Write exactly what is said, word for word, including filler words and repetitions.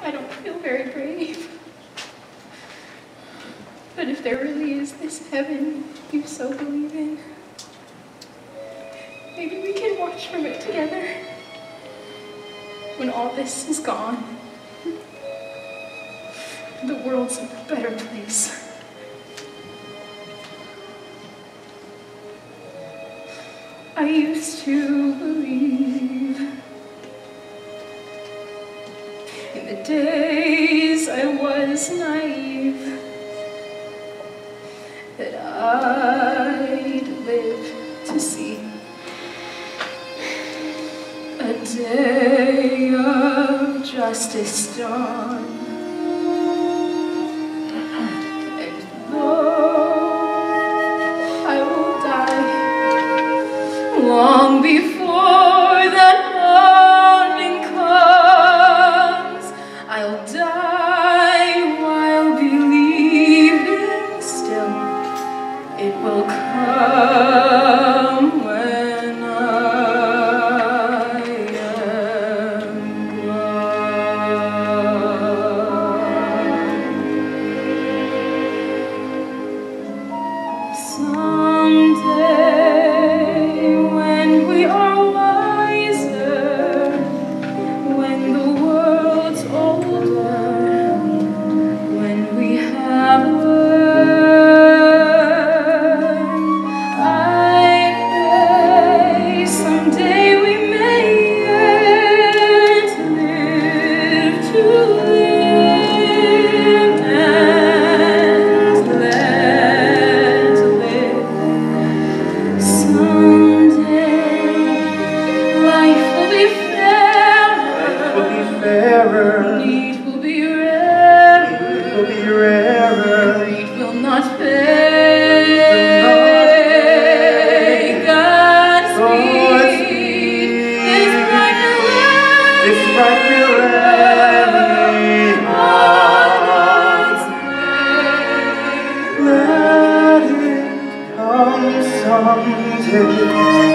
I don't feel very brave. But if there really is this heaven you so believe in, maybe we can watch from it together. When all this is gone, the world's a better place. I used to believe in the days I was naive that I'd live to see a day of justice dawn. And though I will die long before that morning comes, I'll die while believing still it will come when I am gone. Someday, when we are wiser, when the world's older, when we have learned, I pray someday we may yet live to live and let live. Someday life will be fairer, need will be rarer, will be rarer. greed will not fade. Godspeed, this bright This bright millennium millennium, on its way. let it come someday.